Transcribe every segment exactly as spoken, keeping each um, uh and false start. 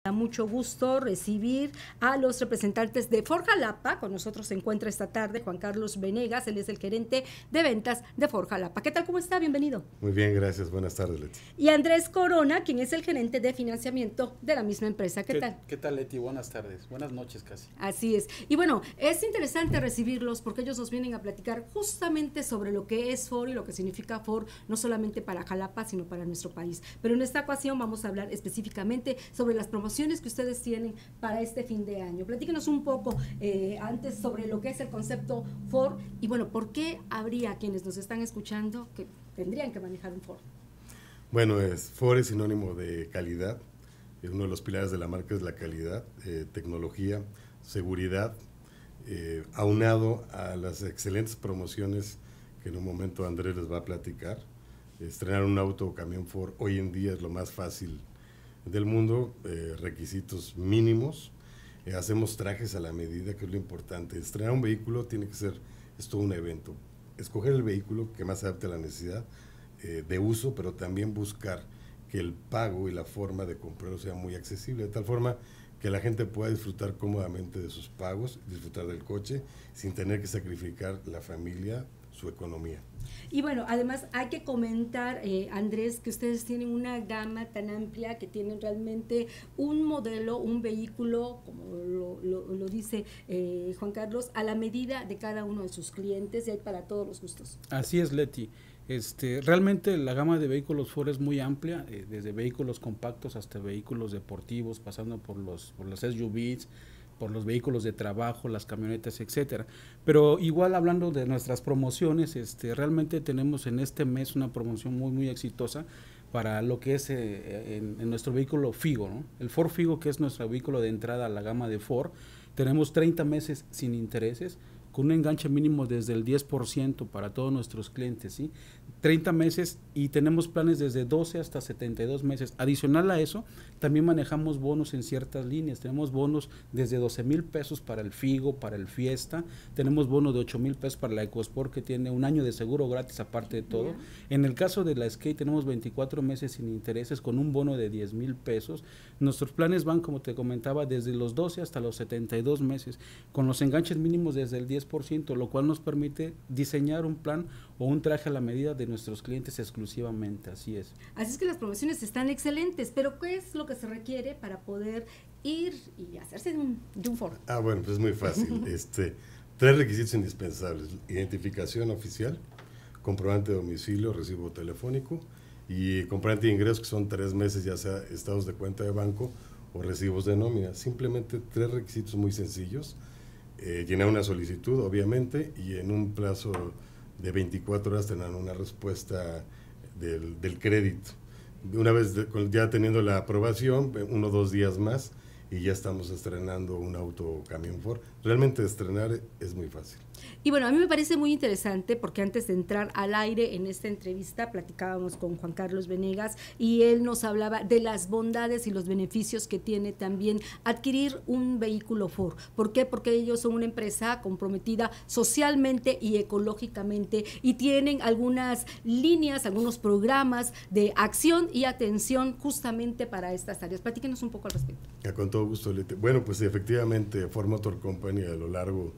Da mucho gusto recibir a los representantes de Ford Jalapa. Con nosotros se encuentra esta tarde Juan Carlos Venegas, él es el gerente de ventas de Ford Jalapa. ¿Qué tal? ¿Cómo está? Bienvenido. Muy bien, gracias. Buenas tardes, Leti. Y Andrés Corona, quien es el gerente de financiamiento de la misma empresa. ¿Qué, ¿Qué tal? ¿Qué tal, Leti? Buenas tardes. Buenas noches casi. Así es. Y bueno, es interesante recibirlos porque ellos nos vienen a platicar justamente sobre lo que es Ford y lo que significa Ford, no solamente para Jalapa, sino para nuestro país. Pero en esta ocasión vamos a hablar específicamente sobre las promociones que ustedes tienen para este fin de año. Platíquenos un poco eh, antes sobre lo que es el concepto Ford y bueno, ¿por qué habría quienes nos están escuchando que tendrían que manejar un Ford? Bueno, es, Ford es sinónimo de calidad. Uno de los pilares de la marca es la calidad, eh, tecnología, seguridad, eh, aunado a las excelentes promociones que en un momento Andrés les va a platicar. Estrenar un auto o camión Ford hoy en día es lo más fácil del mundo, eh, requisitos mínimos, eh, hacemos trajes a la medida, que es lo importante. Estrenar un vehículo tiene que ser, es todo un evento, escoger el vehículo que más se adapte a la necesidad eh, de uso, pero también buscar que el pago y la forma de comprarlo sea muy accesible, de tal forma que la gente pueda disfrutar cómodamente de sus pagos, disfrutar del coche, sin tener que sacrificar la familia, su economía. Y bueno, además hay que comentar, eh, Andrés, que ustedes tienen una gama tan amplia, que tienen realmente un modelo, un vehículo, como lo, lo, lo dice eh, Juan Carlos, a la medida de cada uno de sus clientes y hay para todos los gustos. Así es, Leti. Este, realmente la gama de vehículos Ford es muy amplia, eh, desde vehículos compactos hasta vehículos deportivos, pasando por los, por los S U Vs, por los vehículos de trabajo, las camionetas, etcétera. Pero igual hablando de nuestras promociones, este, realmente tenemos en este mes una promoción muy muy exitosa para lo que es eh, en, en nuestro vehículo Figo, ¿no? El Ford Figo, que es nuestro vehículo de entrada a la gama de Ford, tenemos treinta meses sin intereses, con un enganche mínimo desde el diez por ciento para todos nuestros clientes, ¿sí? treinta meses y tenemos planes desde doce hasta setenta y dos meses. Adicional a eso, también manejamos bonos en ciertas líneas. Tenemos bonos desde doce mil pesos para el Figo, para el Fiesta. Tenemos bonos de ocho mil pesos para la EcoSport, que tiene un año de seguro gratis aparte de todo. Yeah. En el caso de la Skate tenemos veinticuatro meses sin intereses con un bono de diez mil pesos. Nuestros planes van, como te comentaba, desde los doce hasta los setenta y dos meses, con los enganches mínimos desde el diez por ciento, lo cual nos permite diseñar un plan o un traje a la medida de nuestros clientes exclusivamente, así es. Así es que las promociones están excelentes, pero ¿qué es lo que se requiere para poder ir y hacerse de un, de un Ford? Ah, bueno, pues es muy fácil. este, tres requisitos indispensables: identificación oficial, comprobante de domicilio, recibo telefónico y comprobante de ingresos, que son tres meses, ya sea estados de cuenta de banco o recibos de nómina. Simplemente tres requisitos muy sencillos. Eh, llenar una solicitud, obviamente, y en un plazo de veinticuatro horas tener una respuesta del, del crédito. Una vez de, ya teniendo la aprobación, uno o dos días más, y ya estamos estrenando un auto camión Ford. Realmente estrenar es muy fácil. Y bueno, a mí me parece muy interesante porque antes de entrar al aire en esta entrevista platicábamos con Juan Carlos Venegas y él nos hablaba de las bondades y los beneficios que tiene también adquirir un vehículo Ford. ¿Por qué? Porque ellos son una empresa comprometida socialmente y ecológicamente y tienen algunas líneas, algunos programas de acción y atención justamente para estas áreas. Platíquenos un poco al respecto. Ya, con todo gusto, Leti. Bueno, pues efectivamente Ford Motor Company, a lo largo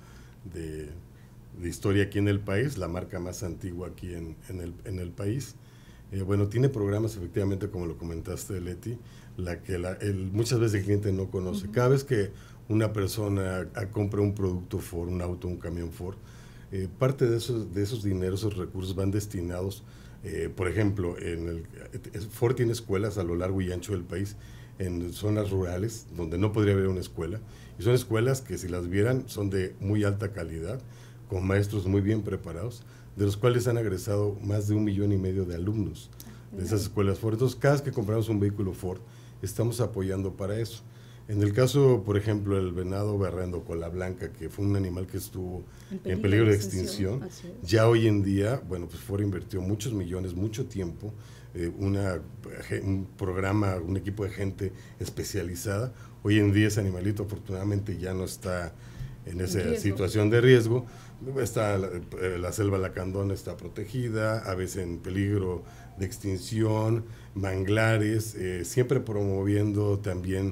de de historia aquí en el país, la marca más antigua aquí en, en, el, en el país. Eh, bueno, tiene programas efectivamente, como lo comentaste, Leti, la que la, el, muchas veces el cliente no conoce. Uh-huh. Cada vez que una persona a, a compra un producto Ford, un auto, un camión Ford, eh, parte de esos, de esos dineros, esos recursos van destinados, eh, por ejemplo, en el, Ford tiene escuelas a lo largo y ancho del país, en zonas rurales donde no podría haber una escuela, y son escuelas que si las vieran son de muy alta calidad, con maestros muy bien preparados, de los cuales han egresado más de un millón y medio de alumnos de esas escuelas Ford. Entonces, cada vez que compramos un vehículo Ford, estamos apoyando para eso. En el caso, por ejemplo, el venado berrendo cola blanca, que fue un animal que estuvo en peligro, en peligro de extinción, ya hoy en día, bueno, pues Ford invirtió muchos millones, mucho tiempo, eh, una, un programa, un equipo de gente especializada. Hoy en día ese animalito afortunadamente ya no está en esa riesgo. situación de riesgo. Está la, la selva lacandona está protegida, aves en peligro de extinción, manglares, eh, siempre promoviendo también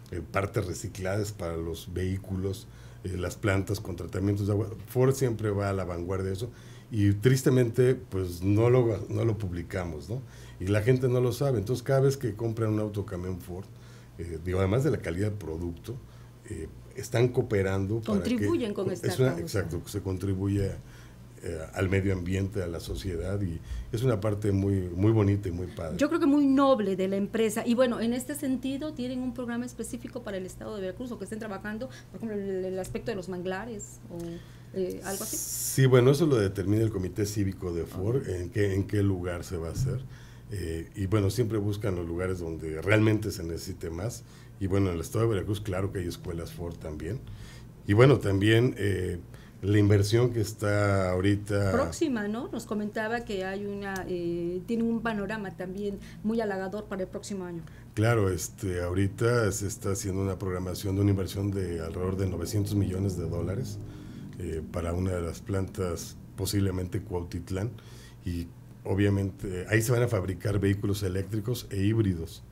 eh, partes recicladas para los vehículos, eh, las plantas con tratamientos de agua. Ford siempre va a la vanguardia de eso y tristemente pues no lo, no lo publicamos, ¿no? Y la gente no lo sabe. Entonces cada vez que compran un autocamión Ford, eh, digo, además de la calidad del producto, eh, están cooperando. Contribuyen para que, con esta es una, causa. Exacto, se contribuye eh, al medio ambiente, a la sociedad, y es una parte muy, muy bonita y muy padre. Yo creo que muy noble de la empresa. Y bueno, en este sentido, ¿tienen un programa específico para el estado de Veracruz o que estén trabajando, por ejemplo, el, el aspecto de los manglares o eh, algo así? Sí, bueno, eso lo determina el Comité Cívico de Ford, uh-huh. en, qué, en qué lugar se va a hacer. Eh, y bueno, siempre buscan los lugares donde realmente se necesite más. Y bueno, en el estado de Veracruz, claro que hay escuelas Ford también. Y bueno, también eh, la inversión que está ahorita... Próxima, ¿no? Nos comentaba que hay una, eh, tiene un panorama también muy halagador para el próximo año. Claro, este, ahorita se está haciendo una programación de una inversión de alrededor de novecientos millones de dólares eh, para una de las plantas, posiblemente Cuautitlán, y obviamente ahí se van a fabricar vehículos eléctricos e híbridos,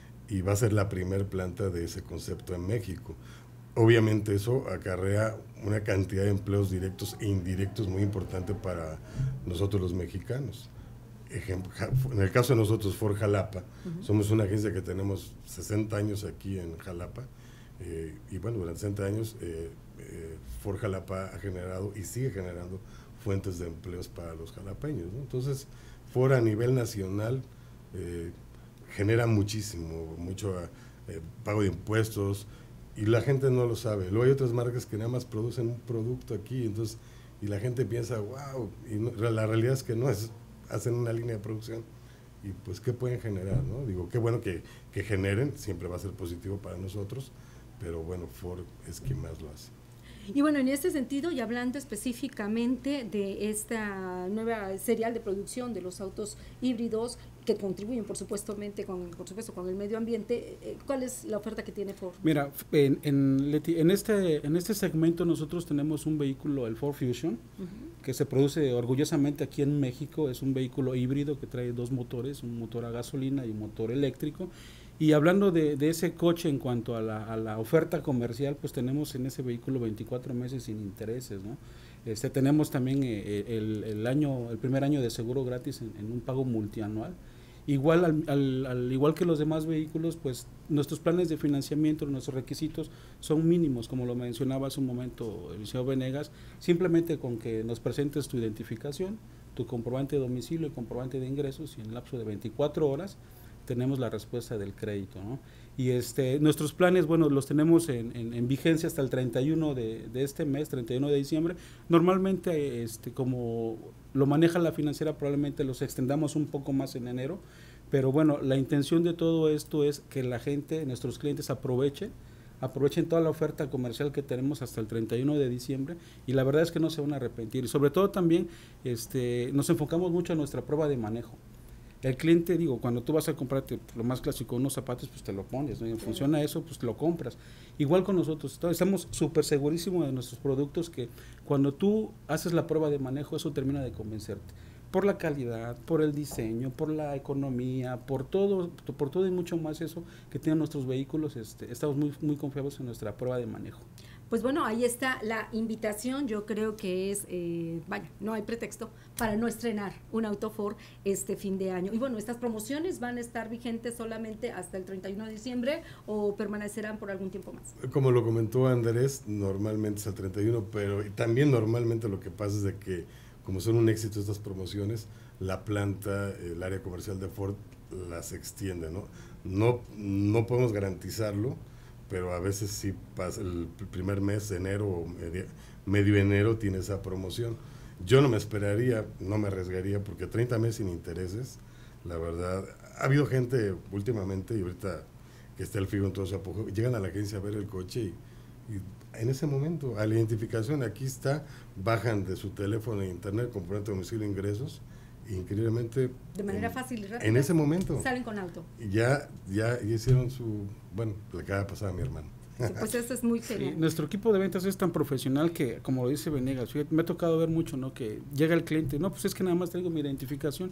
y va a ser la primer planta de ese concepto en México. Obviamente eso acarrea una cantidad de empleos directos e indirectos muy importante para nosotros los mexicanos. Ejemplo, en el caso de nosotros, Ford Jalapa, uh-huh. somos una agencia que tenemos sesenta años aquí en Jalapa, eh, y bueno, durante sesenta años eh, eh, Ford Jalapa ha generado y sigue generando fuentes de empleos para los jalapeños, ¿no? Entonces, Ford a nivel nacional eh, genera muchísimo, mucho eh, pago de impuestos, y la gente no lo sabe. Luego hay otras marcas que nada más producen un producto aquí, entonces, y la gente piensa, wow, y no, la realidad es que no, es, hacen una línea de producción, y pues, ¿qué pueden generar, no? Digo, qué bueno que, que generen, siempre va a ser positivo para nosotros, pero bueno, Ford es quien más lo hace. Y bueno, en este sentido, y hablando específicamente de esta nueva serial de producción de los autos híbridos que contribuyen, por supuesto, con, por supuesto, con el medio ambiente, ¿cuál es la oferta que tiene Ford? Mira, en, en, Leti, en, este, en este segmento nosotros tenemos un vehículo, el Ford Fusion, uh-huh. que se produce orgullosamente aquí en México. Es un vehículo híbrido que trae dos motores, un motor a gasolina y un motor eléctrico. Y hablando de, de ese coche en cuanto a la, a la oferta comercial, pues tenemos en ese vehículo veinticuatro meses sin intereses, ¿no? Este, tenemos también eh, el, el, año, el primer año de seguro gratis en, en un pago multianual. Igual, al, al, al igual que los demás vehículos, pues nuestros planes de financiamiento, nuestros requisitos son mínimos, como lo mencionaba hace un momento el señor Venegas, simplemente con que nos presentes tu identificación, tu comprobante de domicilio y comprobante de ingresos, y en el lapso de veinticuatro horas tenemos la respuesta del crédito, ¿no? Y este, nuestros planes, bueno, los tenemos en, en, en vigencia hasta el treinta y uno de, de este mes, treinta y uno de diciembre. Normalmente, este, como lo maneja la financiera, probablemente los extendamos un poco más en enero, pero bueno, la intención de todo esto es que la gente, nuestros clientes aproveche, aprovechen toda la oferta comercial que tenemos hasta el treinta y uno de diciembre, y la verdad es que no se van a arrepentir. Y sobre todo también este, nos enfocamos mucho en nuestra prueba de manejo. El cliente, digo, cuando tú vas a comprarte lo más clásico, unos zapatos, pues te lo pones, ¿no? Y en función a eso, pues lo compras. Igual con nosotros, estamos súper segurísimos de nuestros productos, que cuando tú haces la prueba de manejo, eso termina de convencerte. Por la calidad, por el diseño, por la economía, por todo, por todo y mucho más eso que tienen nuestros vehículos, este, estamos muy, muy confiados en nuestra prueba de manejo. Pues bueno, ahí está la invitación. Yo creo que es, eh, vaya, no hay pretexto para no estrenar un auto Ford este fin de año. Y bueno, ¿estas promociones van a estar vigentes solamente hasta el treinta y uno de diciembre o permanecerán por algún tiempo más? Como lo comentó Andrés, normalmente es el treinta y uno, pero también normalmente lo que pasa es de que, como son un éxito estas promociones, la planta, el área comercial de Ford las extiende, ¿no? No, no podemos garantizarlo, pero a veces sí pasa el primer mes de enero o medio, medio enero tiene esa promoción. Yo no me esperaría, no me arriesgaría, porque treinta meses sin intereses, la verdad, ha habido gente últimamente, y ahorita que está el FIGO en todo su apogeo, llegan a la agencia a ver el coche y, y en ese momento, a la identificación, aquí está, bajan de su teléfono e internet, comprobante de domicilio e ingresos, increíblemente de manera en, fácil y rápida, en ese momento salen con auto y ya, ya, ya hicieron su, bueno, la acaba de pasar a mi hermano. Sí, pues eso es muy genial. Sí, nuestro equipo de ventas es tan profesional que, como lo dice Venegas, fíjate, me ha tocado ver mucho, ¿no? Que llega el cliente, no, pues es que nada más traigo mi identificación.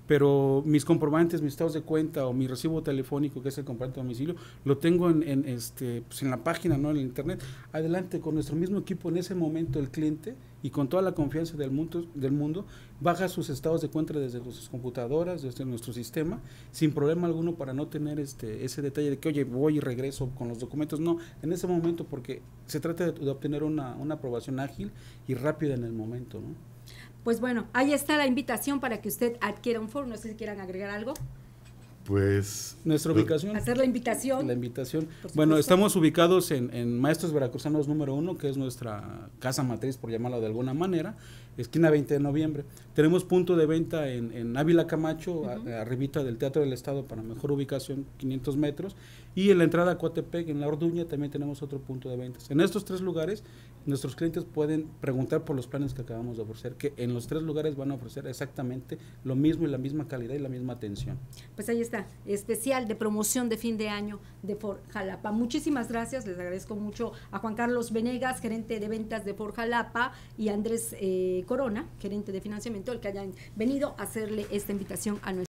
pero mis comprobantes, mis estados de cuenta o mi recibo telefónico, que es el comprobante de domicilio, lo tengo en, en, este, pues en la página, no en el internet. Adelante, con nuestro mismo equipo, en ese momento el cliente, y con toda la confianza del mundo, del mundo, baja sus estados de cuenta desde sus computadoras, desde nuestro sistema, sin problema alguno, para no tener este ese detalle de que, oye, voy y regreso con los documentos. No, en ese momento, porque se trata de, de obtener una, una aprobación ágil y rápida en el momento, ¿no? Pues bueno, ahí está la invitación para que usted adquiera un foro. No sé si quieran agregar algo. Pues nuestra ubicación. Hacer la invitación. La invitación. Bueno, estamos ubicados en, en Maestros Veracruzanos número uno, que es nuestra casa matriz, por llamarlo de alguna manera, esquina veinte de noviembre. Tenemos punto de venta en, en Ávila Camacho, uh-huh. a, arribita del Teatro del Estado, para mejor ubicación, quinientos metros, y en la entrada a Coatepec, en La Orduña, también tenemos otro punto de ventas. En estos tres lugares, nuestros clientes pueden preguntar por los planes que acabamos de ofrecer, que en los tres lugares van a ofrecer exactamente lo mismo y la misma calidad y la misma atención. Pues ahí está, especial de promoción de fin de año de Ford Jalapa. Muchísimas gracias, les agradezco mucho a Juan Carlos Venegas, gerente de ventas de Ford Jalapa, y Andrés eh, Corona, gerente de financiamiento, el que hayan venido a hacerle esta invitación a nuestro